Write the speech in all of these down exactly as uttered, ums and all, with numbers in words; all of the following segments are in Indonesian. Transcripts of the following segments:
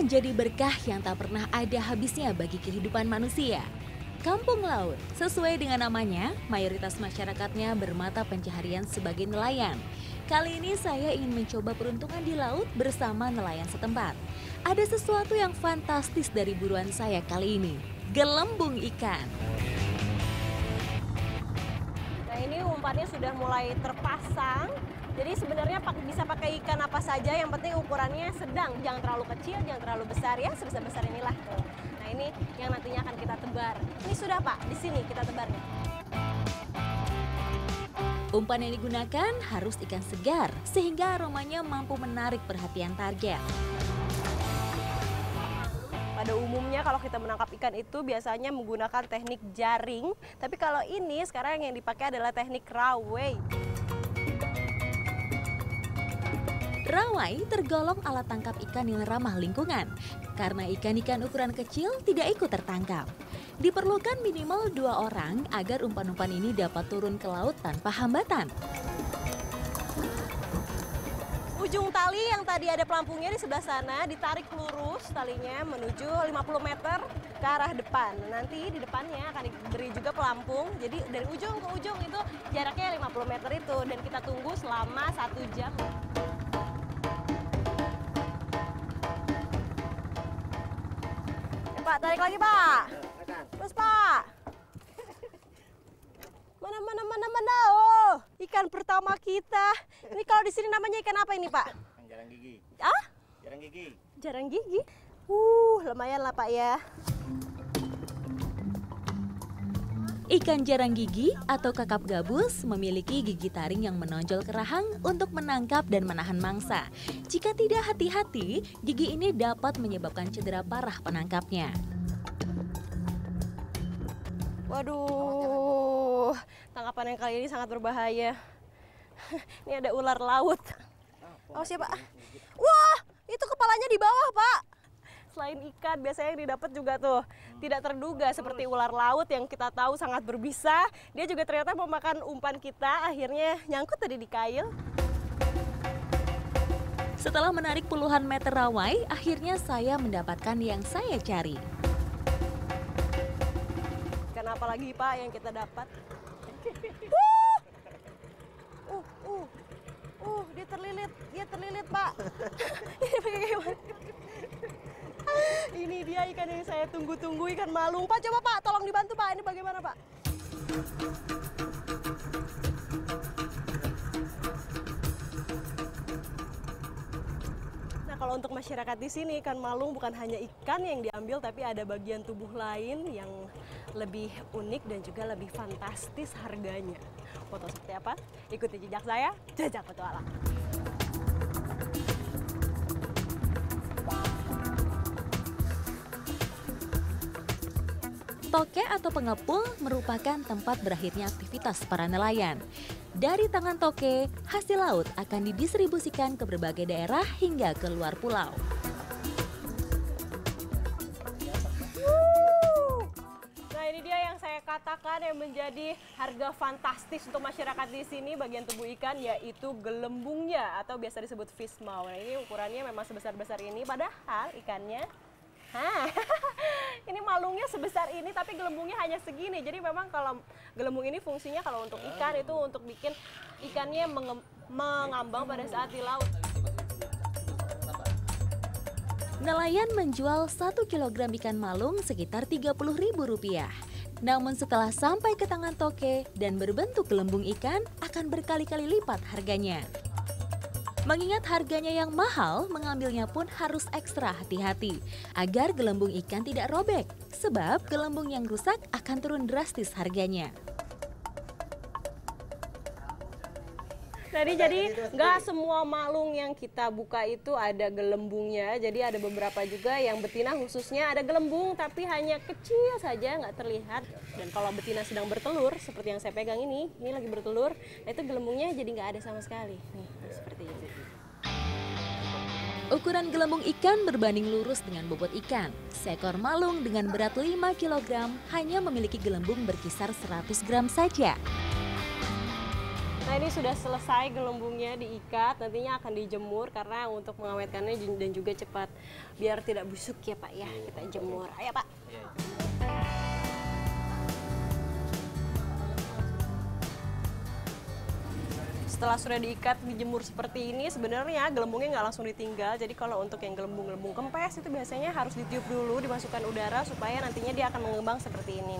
menjadi berkah yang tak pernah ada habisnya bagi kehidupan manusia. Kampung Laut, sesuai dengan namanya, mayoritas masyarakatnya bermata pencaharian sebagai nelayan. Kali ini saya ingin mencoba peruntungan di laut bersama nelayan setempat. Ada sesuatu yang fantastis dari buruan saya kali ini, gelembung ikan. Nah, ini umpannya sudah mulai terpasang. Jadi sebenarnya bisa pakai ikan apa saja, yang penting ukurannya sedang, jangan terlalu kecil, jangan terlalu besar ya, sebesar-besar inilah. Nah, ini yang nantinya akan kita tebar. Ini sudah Pak, di sini kita tebarnya. Umpan yang digunakan harus ikan segar, sehingga aromanya mampu menarik perhatian target. Pada umumnya kalau kita menangkap ikan itu biasanya menggunakan teknik jaring, tapi kalau ini sekarang yang dipakai adalah teknik rawai. Rawai tergolong alat tangkap ikan yang ramah lingkungan, karena ikan-ikan ukuran kecil tidak ikut tertangkap. Diperlukan minimal dua orang agar umpan-umpan ini dapat turun ke laut tanpa hambatan. Ujung tali yang tadi ada pelampungnya di sebelah sana ditarik lurus talinya menuju lima puluh meter ke arah depan. Nanti di depannya akan diberi juga pelampung. Jadi dari ujung ke ujung itu jaraknya lima puluh meter itu, dan kita tunggu selama satu jam. Ya, Pak, tarik lagi Pak. Terus Pak. Mana mana mana mana oh, ikan pertama kita. Ini kalau di sini namanya ikan apa ini Pak? Jarang gigi. Ah? Jarang gigi. Jarang gigi. Uh, lumayan lah Pak ya. Ikan jarang gigi atau kakap gabus memiliki gigi taring yang menonjol ke rahang untuk menangkap dan menahan mangsa. Jika tidak hati-hati, gigi ini dapat menyebabkan cedera parah penangkapnya. Waduh, tangkapan yang kali ini sangat berbahaya. Ini ada ular laut. Oh siapa? Wah, itu kepalanya di bawah Pak. Selain ikan, biasanya yang didapat juga tuh tidak terduga seperti ular laut yang kita tahu sangat berbisa. Dia juga ternyata memakan umpan kita, akhirnya nyangkut tadi di kail. Setelah menarik puluhan meter rawai, akhirnya saya mendapatkan yang saya cari. Ikan apa lagi Pak yang kita dapat? Uh, uh, uh, dia terlilit, dia terlilit Pak. Ini dia ikan yang saya tunggu-tunggu, ikan malung. Pak, coba Pak, tolong dibantu Pak. Ini bagaimana Pak? Nah, kalau untuk masyarakat di sini, ikan malung bukan hanya ikan yang diambil, tapi ada bagian tubuh lain yang lebih unik dan juga lebih fantastis harganya. Foto seperti apa? Ikuti jejak saya, Jajak Petualang. Toke atau pengepul merupakan tempat berakhirnya aktivitas para nelayan. Dari tangan toke, hasil laut akan didistribusikan ke berbagai daerah hingga ke luar pulau. Nah, ini dia yang saya katakan yang menjadi harga fantastis untuk masyarakat di sini, bagian tubuh ikan, yaitu gelembungnya atau biasa disebut fish maw. Nah, ini ukurannya memang sebesar-besar ini, padahal ikannya Hah, ini malungnya sebesar ini tapi gelembungnya hanya segini. Jadi memang kalau gelembung ini fungsinya kalau untuk ikan itu untuk bikin ikannya mengambang pada saat di laut. Nelayan menjual satu kilogram ikan malung sekitar tiga puluh ribu rupiah. Namun setelah sampai ke tangan toke dan berbentuk gelembung ikan akan berkali-kali lipat harganya. Mengingat harganya yang mahal, mengambilnya pun harus ekstra hati-hati agar gelembung ikan tidak robek, sebab gelembung yang rusak akan turun drastis harganya. Jadi jadi nggak semua malung yang kita buka itu ada gelembungnya. Jadi ada beberapa juga yang betina khususnya ada gelembung tapi hanya kecil saja, nggak terlihat. Dan kalau betina sedang bertelur seperti yang saya pegang ini, ini lagi bertelur, nah itu gelembungnya jadi nggak ada sama sekali. Nih, seperti itu. Ukuran gelembung ikan berbanding lurus dengan bobot ikan. Seekor malung dengan berat lima kilogram hanya memiliki gelembung berkisar seratus gram saja. Nah ini sudah selesai gelembungnya diikat, nantinya akan dijemur karena untuk mengawetkannya dan juga cepat biar tidak busuk ya Pak ya. Kita jemur, ayo Pak. Setelah sudah diikat, dijemur seperti ini, sebenarnya gelembungnya nggak langsung ditinggal. Jadi kalau untuk yang gelembung-gelembung kempes itu biasanya harus ditiup dulu, dimasukkan udara supaya nantinya dia akan mengembang seperti ini.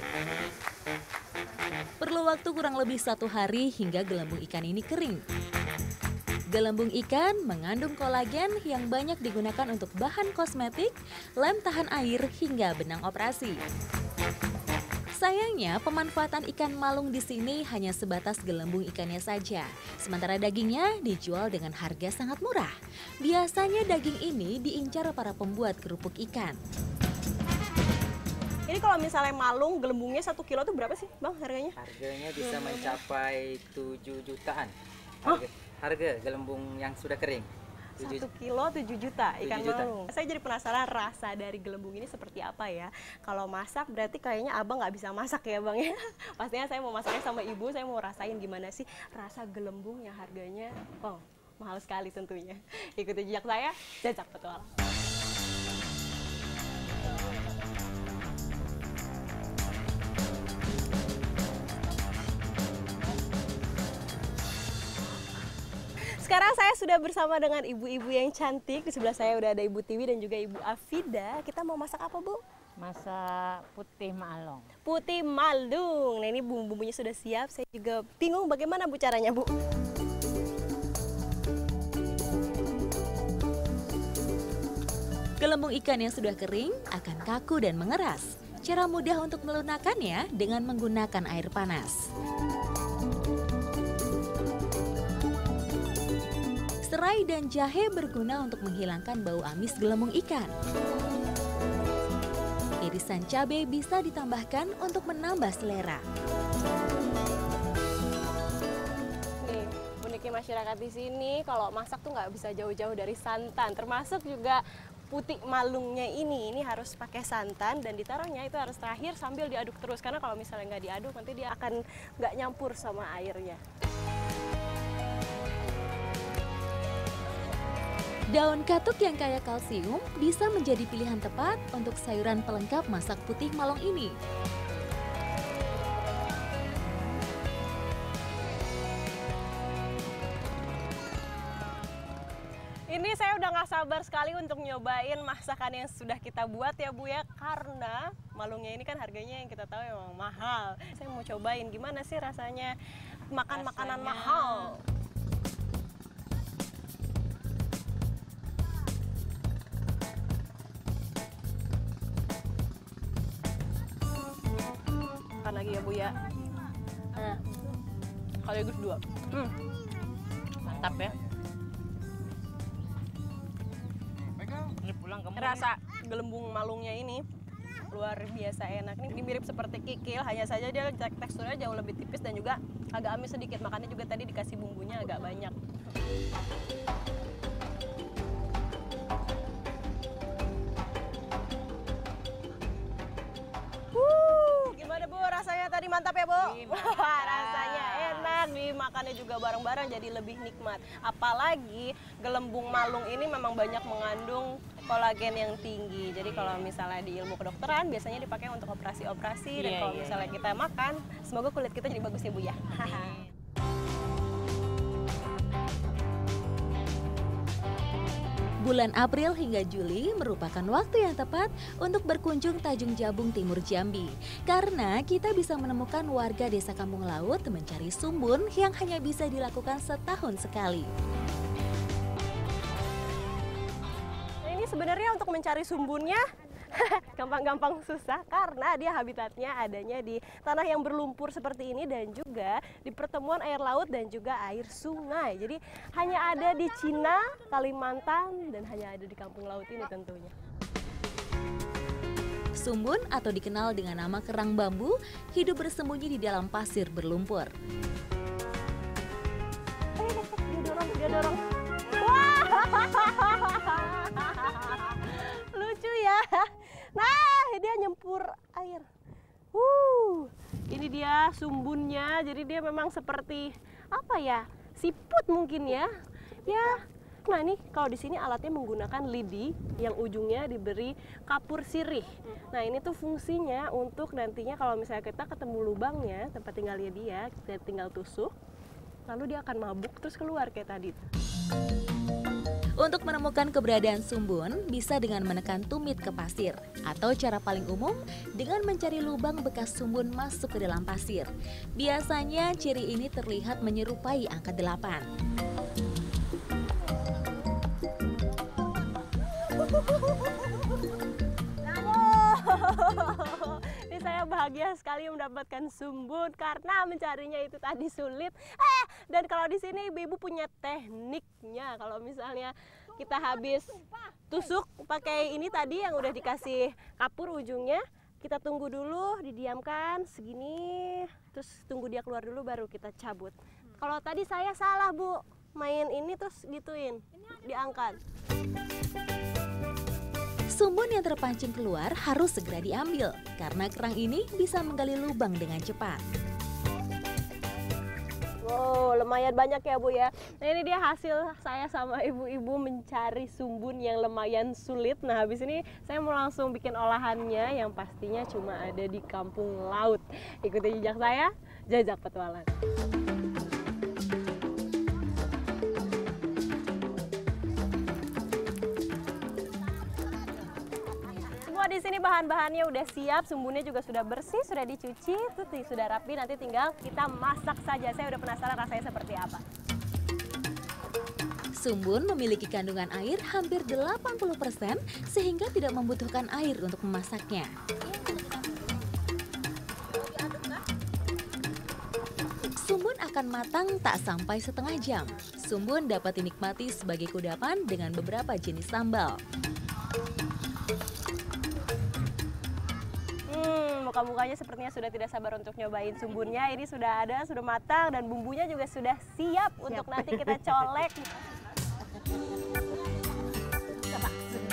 Perlu waktu kurang lebih satu hari hingga gelembung ikan ini kering. Gelembung ikan mengandung kolagen yang banyak digunakan untuk bahan kosmetik, lem tahan air, hingga benang operasi. Sayangnya, pemanfaatan ikan malung di sini hanya sebatas gelembung ikannya saja. Sementara dagingnya dijual dengan harga sangat murah. Biasanya daging ini diincar para pembuat kerupuk ikan. Ini kalau misalnya malung, gelembungnya satu kilo itu berapa sih Bang harganya? Harganya bisa mencapai tujuh jutaan. Harga, harga gelembung yang sudah kering. Satu kilo tujuh juta ikan tujuh juta. malung. Saya jadi penasaran rasa dari gelembung ini seperti apa ya. Kalau masak berarti kayaknya abang nggak bisa masak ya bang ya. Pastinya saya mau masaknya sama ibu, saya mau rasain gimana sih rasa gelembung yang harganya oh mahal sekali tentunya. Ikuti jejak saya, Jajak Petualang. Sekarang saya sudah bersama dengan ibu-ibu yang cantik. Di sebelah saya udah ada Ibu Tiwi dan juga Ibu Afida. Kita mau masak apa, Bu? Masak putih malung. Putih malung. Nah, ini bumbu-bumbunya sudah siap. Saya juga bingung bagaimana Bu caranya, Bu. Gelembung ikan yang sudah kering akan kaku dan mengeras. Cara mudah untuk melunakkannya dengan menggunakan air panas. Serai dan jahe berguna untuk menghilangkan bau amis gelembung ikan. Irisan cabai bisa ditambahkan untuk menambah selera. Nih, uniknya masyarakat di sini kalau masak tuh nggak bisa jauh-jauh dari santan, termasuk juga putih malungnya ini. Ini harus pakai santan dan ditaruhnya itu harus terakhir sambil diaduk terus karena kalau misalnya nggak diaduk nanti dia akan nggak nyampur sama airnya. Daun katuk yang kaya kalsium bisa menjadi pilihan tepat untuk sayuran pelengkap masak putih malung ini. Ini saya udah nggak sabar sekali untuk nyobain masakan yang sudah kita buat ya Bu ya. Karena malungnya ini kan harganya yang kita tahu memang mahal. Saya mau cobain gimana sih rasanya makan makanan Rasanya... mahal. Makan lagi ya Bu ya. Nah, sekaligus dua. Hmm. Mantap ya. Ini pulang kamu. Rasa gelembung malungnya ini luar biasa enak. Ini mirip seperti kikil, hanya saja dia teksturnya jauh lebih tipis dan juga agak amis sedikit. Makanya juga tadi dikasih bumbunya agak banyak. Wuh, gimana Bu rasanya tadi, mantap ya Bu? Wah, rasanya enak, dimakannya juga bareng-bareng jadi lebih nikmat. Apalagi gelembung malung ini memang banyak mengandung kolagen yang tinggi. Jadi kalau misalnya di ilmu kedokteran biasanya dipakai untuk operasi-operasi dan Iya, kalau iya, misalnya iya. kita makan, semoga kulit kita jadi bagus ya Bu ya. Bulan April hingga Juli merupakan waktu yang tepat untuk berkunjung Tanjung Jabung Timur Jambi. Karena kita bisa menemukan warga desa Kampung Laut mencari sumbun yang hanya bisa dilakukan setahun sekali. Nah, ini sebenarnya untuk mencari sumbunnya gampang-gampang susah karena dia habitatnya adanya di tanah yang berlumpur seperti ini dan juga di pertemuan air laut dan juga air sungai. Jadi hanya ada di Cina, Kalimantan dan hanya ada di Kampung Laut ini tentunya. Sumbun atau dikenal dengan nama kerang bambu hidup bersembunyi di dalam pasir berlumpur. Eh, dia dorong, dia dorong. Wah, lucu ya. Nah, dia nyempur air. Uh, ini dia sumbunnya. Jadi dia memang seperti apa ya, siput mungkin ya. Ya, nah ini kalau di sini alatnya menggunakan lidi yang ujungnya diberi kapur sirih. Nah ini tuh fungsinya untuk nantinya kalau misalnya kita ketemu lubangnya tempat tinggalnya dia, kita tinggal tusuk, lalu dia akan mabuk terus keluar kayak tadi. Untuk menemukan keberadaan sumbun, bisa dengan menekan tumit ke pasir. Atau cara paling umum, dengan mencari lubang bekas sumbun masuk ke dalam pasir. Biasanya ciri ini terlihat menyerupai angka delapan. Ini saya bahagia sekali mendapatkan sumbun karena mencarinya itu tadi sulit. Eh, dan kalau di sini ibu-ibu punya tekniknya. Kalau misalnya kita habis tusuk pakai ini tadi yang udah dikasih kapur ujungnya, kita tunggu dulu, didiamkan segini, terus tunggu dia keluar dulu baru kita cabut. Kalau tadi saya salah, Bu. Main ini terus gituin, diangkat. Sumbun yang terpancing keluar harus segera diambil, karena kerang ini bisa menggali lubang dengan cepat. Wow, lumayan banyak ya Bu ya. Nah ini dia hasil saya sama ibu-ibu mencari sumbun yang lumayan sulit. Nah habis ini saya mau langsung bikin olahannya yang pastinya cuma ada di kampung laut. Ikuti jejak saya, jajak petualang. Di sini bahan-bahannya udah siap, sumbunnya juga sudah bersih, sudah dicuci, tuh sudah rapi. Nanti tinggal kita masak saja. Saya udah penasaran rasanya seperti apa. Sumbun memiliki kandungan air hampir delapan puluh persen sehingga tidak membutuhkan air untuk memasaknya. Sumbun akan matang tak sampai setengah jam. Sumbun dapat dinikmati sebagai kudapan dengan beberapa jenis sambal. Muka-mukanya sepertinya sudah tidak sabar untuk nyobain sumbunnya. Ini sudah ada, sudah matang dan bumbunya juga sudah siap, siap. Untuk nanti kita colek. Coba.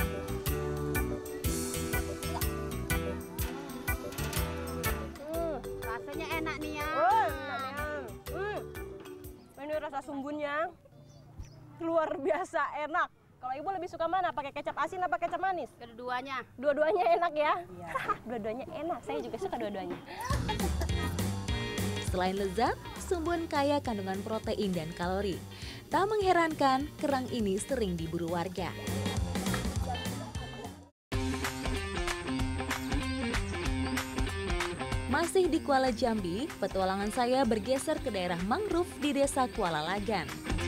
Hmm, rasanya enak nih ya. Oh, hmm. Ini rasa sumbunnya luar biasa enak. Kalau ibu lebih suka mana? Pakai kecap asin apa kecap manis? Kedua-duanya. Dua-duanya enak ya? Iya. Dua-duanya enak. Saya juga suka dua-duanya. Selain lezat, sumbun kaya kandungan protein dan kalori. Tak mengherankan, kerang ini sering diburu warga. Masih di Kuala Jambi, petualangan saya bergeser ke daerah mangrove di Desa Kuala Lagan.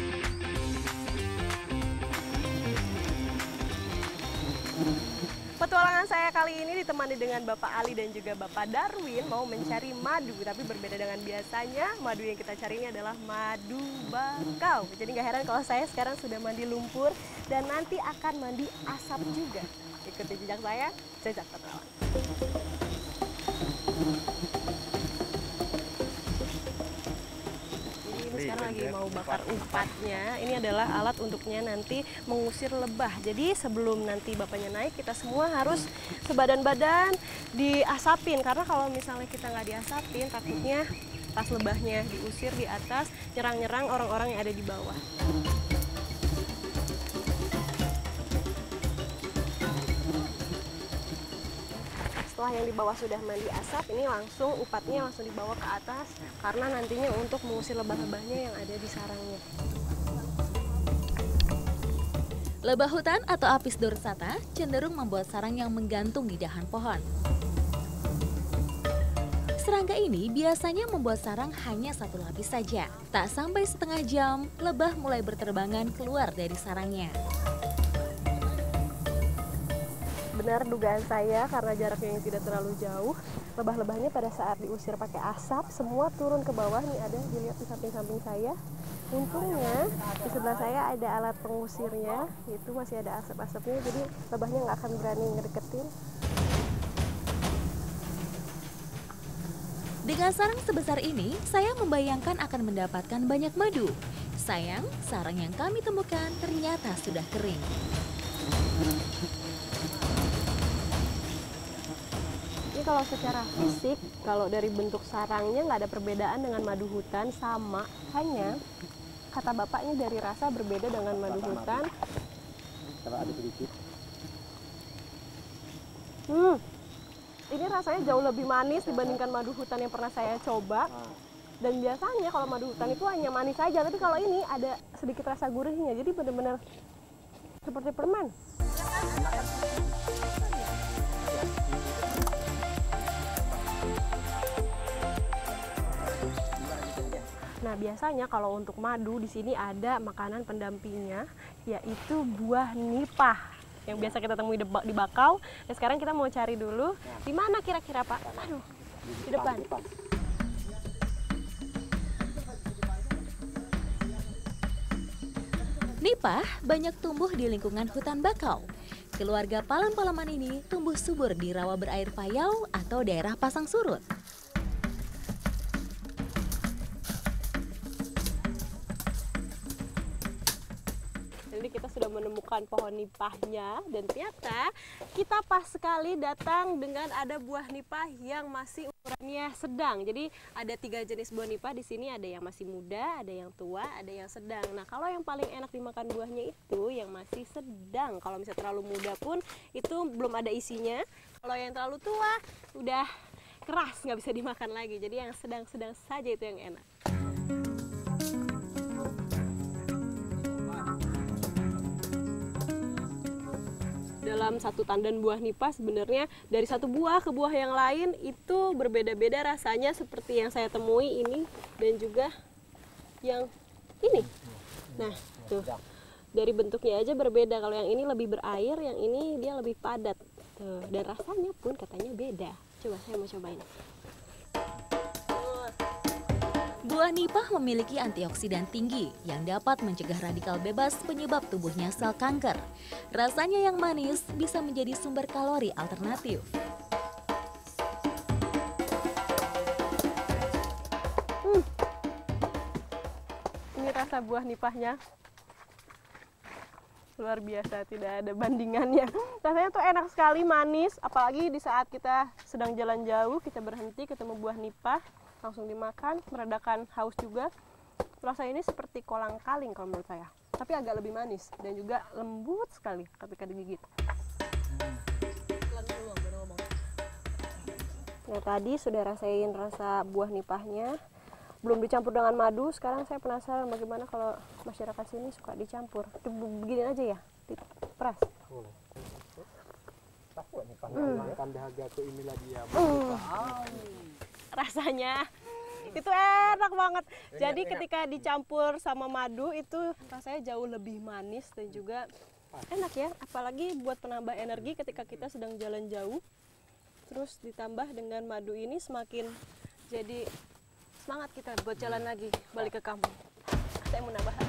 Petualangan saya kali ini ditemani dengan Bapak Ali dan juga Bapak Darwin mau mencari madu, tapi berbeda dengan biasanya. Madu yang kita cari ini adalah madu bakau. Jadi nggak heran kalau saya sekarang sudah mandi lumpur dan nanti akan mandi asap juga. Ikuti jejak saya, jejak petualang. Sekarang lagi mau bakar umpatnya. Ini adalah alat untuknya nanti mengusir lebah. Jadi sebelum nanti bapaknya naik, kita semua harus sebadan-badan diasapin. Karena kalau misalnya kita nggak diasapin, takutnya pas lebahnya diusir di atas, nyerang-nyerang orang-orang yang ada di bawah. Setelah yang di bawah sudah mandi asap, ini langsung upatnya langsung dibawa ke atas karena nantinya untuk mengusir lebah-lebahnya yang ada di sarangnya. Lebah hutan atau Apis dorsata cenderung membuat sarang yang menggantung di dahan pohon. Serangga ini biasanya membuat sarang hanya satu lapis saja. Tak sampai setengah jam, lebah mulai berterbangan keluar dari sarangnya. Benar dugaan saya karena jaraknya yang tidak terlalu jauh, lebah-lebahnya pada saat diusir pakai asap semua turun ke bawah. Nih ada, dilihat di samping-samping saya. Untungnya di sebelah saya ada alat pengusirnya, itu masih ada asap-asapnya, jadi lebahnya nggak akan berani ngedeketin. Dengan sarang sebesar ini, saya membayangkan akan mendapatkan banyak madu. Sayang, sarang yang kami temukan ternyata sudah kering. Ya, kalau secara fisik, kalau dari bentuk sarangnya nggak ada perbedaan dengan madu hutan, sama. Hanya kata bapaknya dari rasa berbeda dengan madu hutan. Kalau ada sedikit. Hmm, ini rasanya jauh lebih manis dibandingkan madu hutan yang pernah saya coba. Dan biasanya kalau madu hutan itu hanya manis saja, tapi kalau ini ada sedikit rasa gurihnya, jadi benar-benar seperti permen. Nah, biasanya kalau untuk madu di sini ada makanan pendampingnya, yaitu buah nipah yang biasa kita temui di di bakau. Dan sekarang kita mau cari dulu di mana kira-kira, Pak? Aduh, di depan. Nipah banyak tumbuh di lingkungan hutan bakau. Keluarga palem-paleman ini tumbuh subur di rawa berair payau atau daerah pasang surut. Jadi kita sudah menemukan pohon nipahnya dan ternyata kita pas sekali datang dengan ada buah nipah yang masih ukurannya sedang. Jadi ada tiga jenis buah nipah di sini, ada yang masih muda, ada yang tua, ada yang sedang. Nah, kalau yang paling enak dimakan buahnya itu yang masih sedang. Kalau misalnya terlalu muda pun itu belum ada isinya. Kalau yang terlalu tua udah keras, nggak bisa dimakan lagi. Jadi yang sedang-sedang saja itu yang enak. Dalam satu tandan buah nipah sebenarnya dari satu buah ke buah yang lain itu berbeda-beda rasanya, seperti yang saya temui ini dan juga yang ini. Nah, tuh dari bentuknya aja berbeda. Kalau yang ini lebih berair, yang ini dia lebih padat. Tuh, dan rasanya pun katanya beda. Coba saya mau cobain. Buah nipah memiliki antioksidan tinggi yang dapat mencegah radikal bebas penyebab tubuhnya sel kanker. Rasanya yang manis bisa menjadi sumber kalori alternatif. Hmm. Ini rasa buah nipahnya luar biasa, tidak ada bandingannya. Rasanya tuh enak sekali, manis. Apalagi di saat kita sedang jalan jauh, kita berhenti ketemu buah nipah, langsung dimakan, meredakan haus juga. Rasa ini seperti kolang kaling kalau menurut saya, tapi agak lebih manis dan juga lembut sekali ketika digigit. Nah, tadi sudah rasain rasa buah nipahnya, belum dicampur dengan madu. Sekarang saya penasaran bagaimana kalau masyarakat sini suka dicampur. Begini aja ya, diperas. Boleh. Takut nih Hmm. makan dahaga ke inilah dia. Hmm. Rasanya itu enak banget. Jadi ketika dicampur sama madu itu rasanya jauh lebih manis dan juga enak ya. Apalagi buat penambah energi ketika kita sedang jalan jauh. Terus ditambah dengan madu ini semakin jadi semangat kita buat jalan lagi balik ke kampung. Saya mau nambah